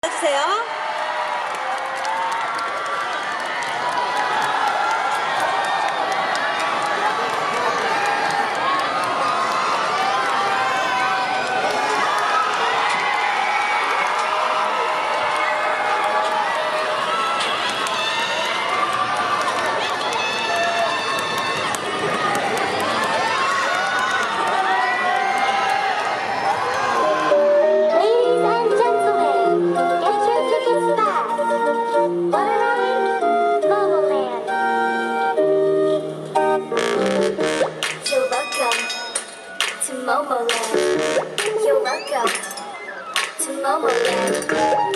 주세요. You're welcome to Momoland.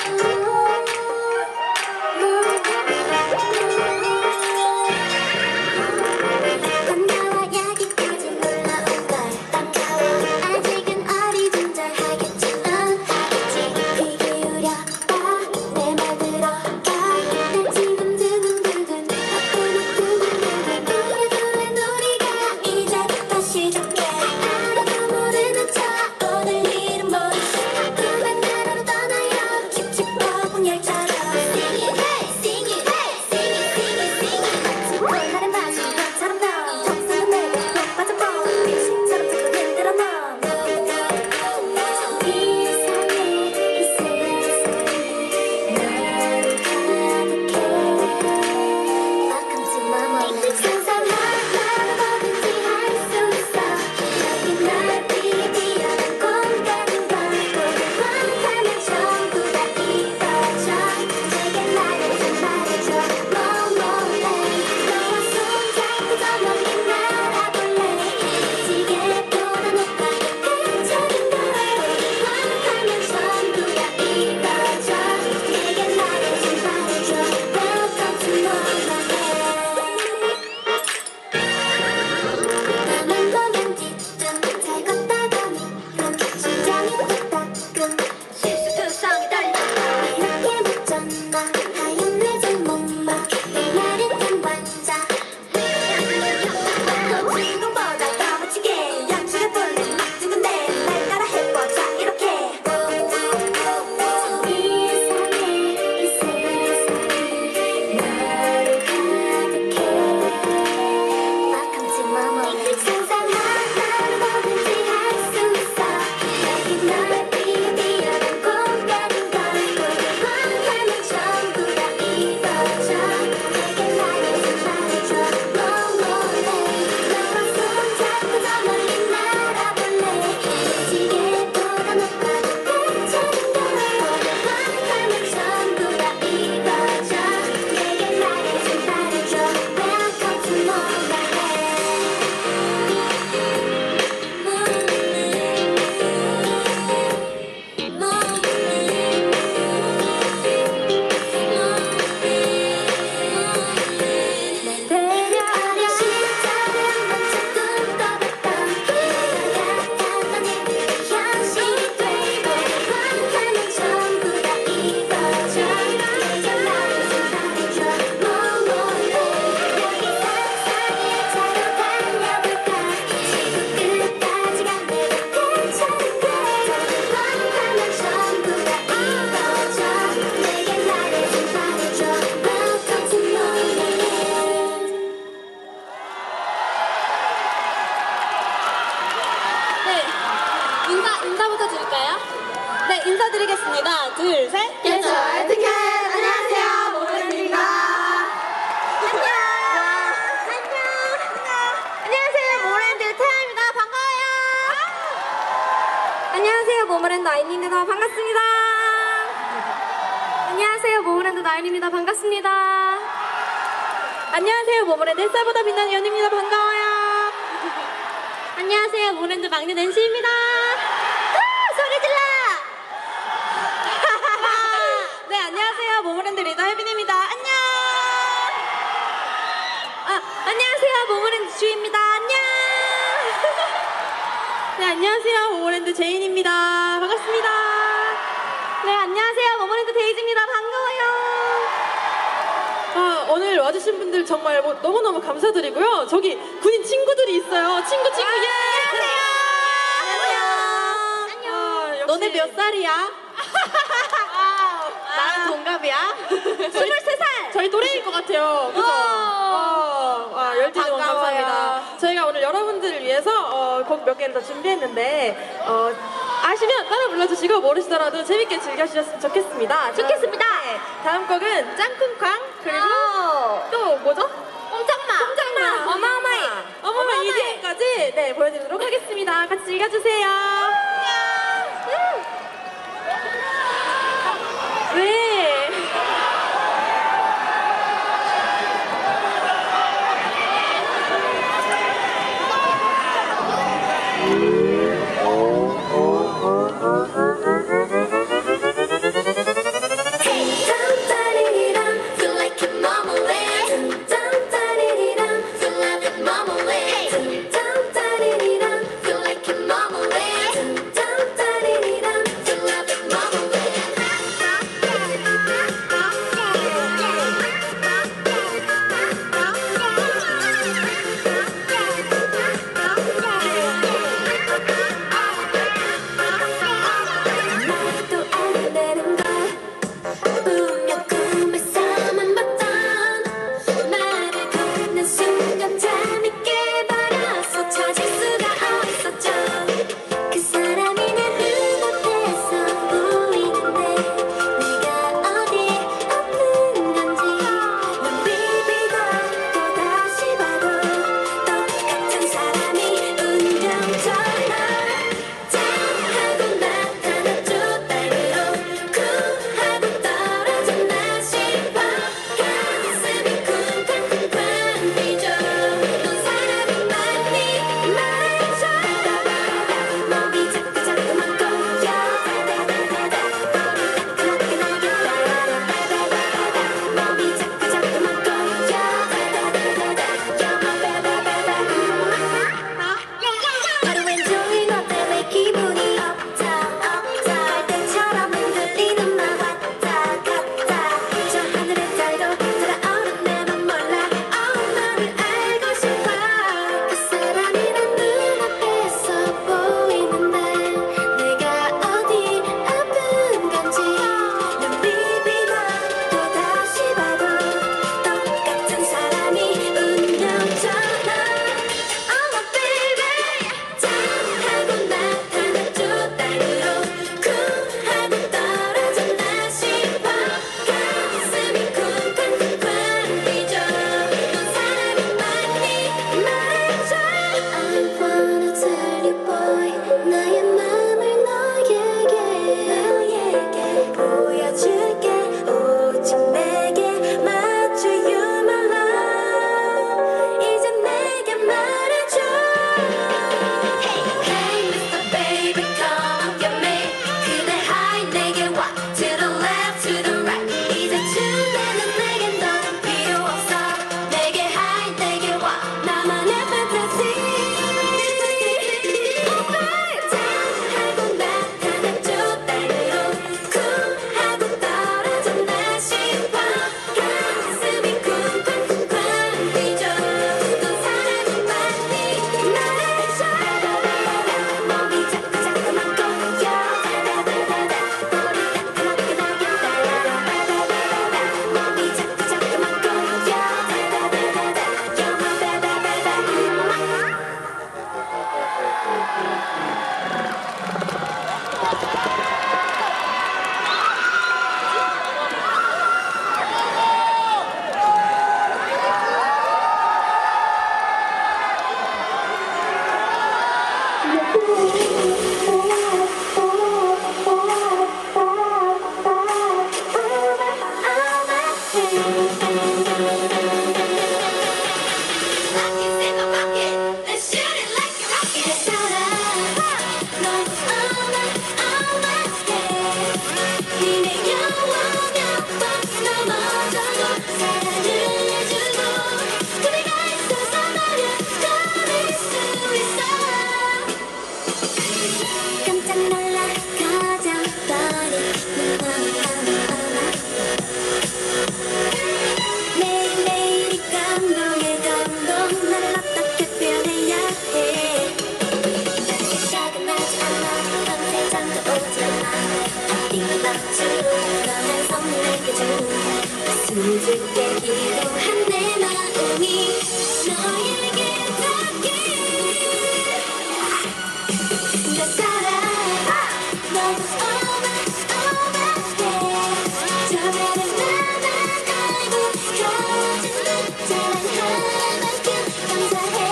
인사부터 드릴까요? 네, 인사드리겠습니다. 둘, 셋. Get your ticket. 안녕하세요, 모모랜드입니다. 안녕. 안녕하세요, 모모랜드 태아입니다. 반가워요. 안녕하세요, 모모랜드 아인입니다. 반갑습니다. 안녕하세요, 모모랜드 나인입니다. 반갑습니다. 안녕하세요, 모모랜드 햇살보다 빛나는 연입니다. 반가워요. 안녕하세요, 모모랜드 막내 낸시입니다. 소리 질러! 네, 안녕하세요, 모모랜드 리더 혜빈입니다. 안녕! 안녕하세요, 모모랜드 주희입니다. 안녕! 네, 안녕하세요, 모모랜드 제인입니다. 반갑습니다. 네, 안녕하세요, 모모랜드 데이지입니다. 반가워요. 오늘 와주신 분들 정말 너무너무 감사드리고요. 저기 군인 친구들이 있어요. 친구, 예! 안녕하세요. 안녕. 너네 몇 살이야? 저희 또래일 것 같아요. 그죠? 열띤 응원 반가워요. 감사합니다. 저희가 오늘 여러분들을 위해서 곡 몇 개를 더 준비했는데 아시면 따라 불러주시고 모르시더라도 재밌게 즐겨주셨으면 좋겠습니다. 좋겠습니다. 네, 다음 곡은 짱쿵쾅 그리고 또 뭐죠? 꼼짝마 어마어마이 EDM까지 네 보여드리도록 하겠습니다. 같이 즐겨주세요. 네. Feel like your mama land. Feel like your mama land. 수줍게 기도한 내 마음이 너에게 닿길 내 사랑 너무 어마어마해 저 별은 나만 알고 가진 듯 사랑할 만큼 감사해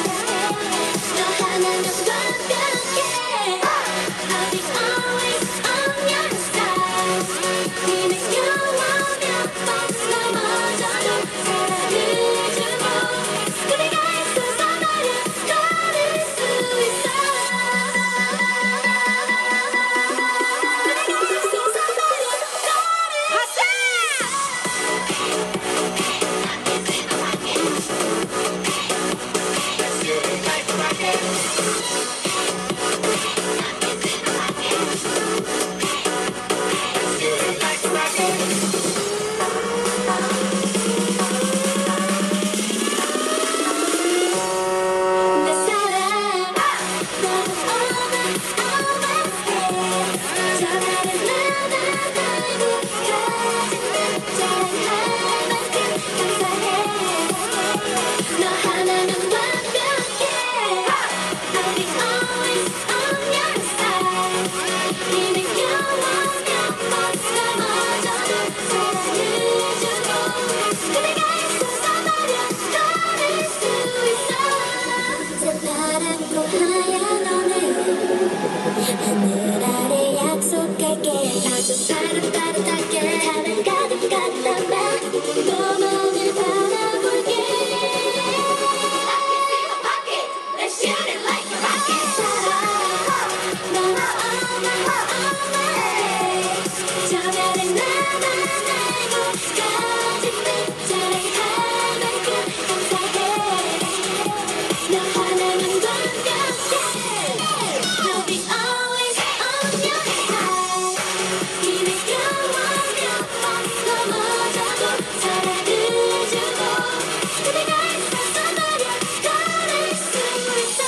너 하나면 완벽해 I'll be always on your side 네는 영원한 번 넘어져도 사랑해주고 그대가 있어서 나를 걸을 수 있어 그대가 있어서 나를 걸을 수 내 사랑 너무 어마어마해 저 별은 나만 알고 가진 듯 사랑할 만큼 감사해 너 하나면 완벽해 I'll be always on your side 네는 영원한 번 넘어져도 사랑해주고 그대가 있어서 나를 걸을 수 있어 새파랗고 하얀 오늘 하늘 아래 약속할게 아주 파릇파릇하게 하늘 가득한 나만 너만을 바라볼게 Let's shoot it like a rocket 사랑 너무 어마어마해 저 별은 나만 알고 가진 듯 사랑할 만큼 감사해 너 하나면 완벽해 I'll be always on your side 네는 영원한 번 넘어져도 사랑해주고 그대가 있어서 나를 걸을 수 있어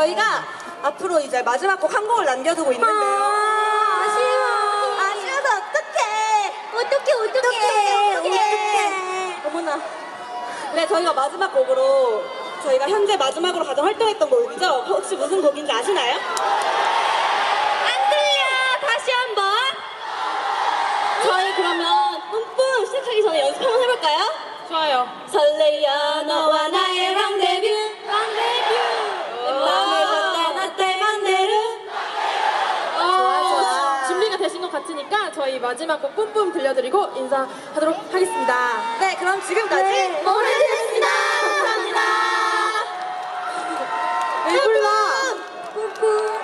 저희가 앞으로 이제 마지막 곡 한 곡을 남겨두고 있는데요. 아쉬워서 어떡해. 어머나. 네, 저희가 마지막 곡으로 저희가 현재 마지막으로 가장 활동했던 곡이죠? 혹시 무슨 곡인지 아시나요? 안 들려. 다시 한번. 저희 그러면 뿜뿜 시작하기 전에 연습 한번 해볼까요? 좋아요. 설레요 너와 나의 랑데뷰 내 맘을 걷다 놨대 맘대로. 좋아. 준비가 되신 것 같으니까 저희 마지막 곡 뿜뿜 들려드리고 인사하도록 하겠습니다. 네, 그럼 지금까지 모래드렸습니다. 감사합니다. 왜 불러? 뿜뿜.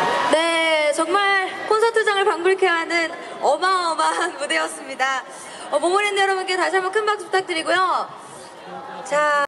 네, 정말 콘서트장을 방불케 하는 어마어마한 무대였습니다. 모모랜드 여러분께 다시 한번 큰 박수 부탁드리고요. 자.